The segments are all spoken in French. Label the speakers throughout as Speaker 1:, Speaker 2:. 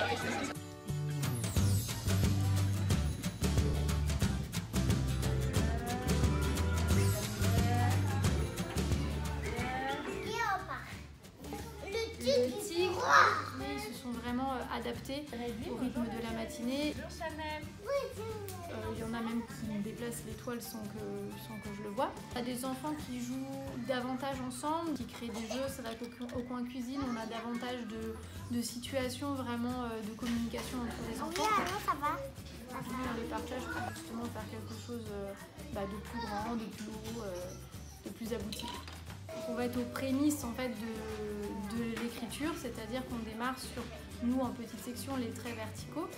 Speaker 1: Le tigre, ils se sont vraiment adaptés au rythme de la matinée. Il y en a même qui me déplacent l'étoile sans que je le vois. Il y a des enfants qui jouent davantage ensemble, qui créent des jeux. C'est vrai qu'au coin cuisine, on a davantage de situations vraiment de communication entre les enfants. On les partage pour justement faire quelque chose de plus grand, de plus haut, de plus abouti. On va être aux prémices en fait de l'écriture, c'est-à-dire qu'on démarre sur, nous en petite section, les traits verticaux.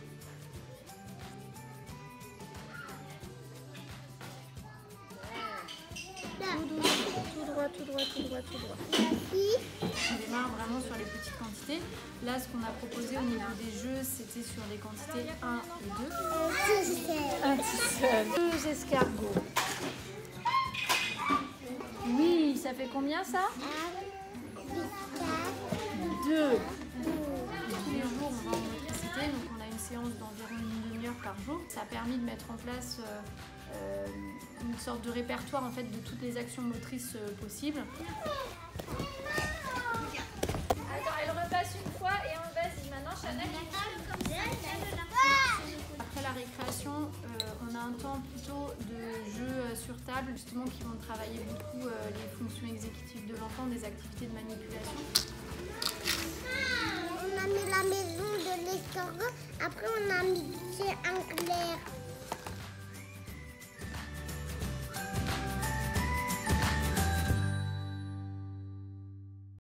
Speaker 1: Tout droit, tout droit, tout droit, tout droit. On démarre vraiment sur les petites quantités. Là, ce qu'on a proposé au niveau des jeux, c'était sur les quantités 1 et 2. Un tilleul. 2 escargots. Oui, ça fait combien ça? 2. Tous les jours, on va en motricité, donc on a une séance d'environ une demi-heure par jour. Ça a permis de mettre en place une sorte de répertoire en fait, de toutes les actions motrices possibles.
Speaker 2: Attends, elle repasse une fois et on vas-y. Maintenant, Chanel.
Speaker 1: Après la récréation, on a un temps plutôt de jeux sur table, justement qui vont travailler beaucoup les fonctions exécutives de l'enfant, des activités de manipulation.
Speaker 3: On a mis la maison de l'escargot, après on a mis un clair.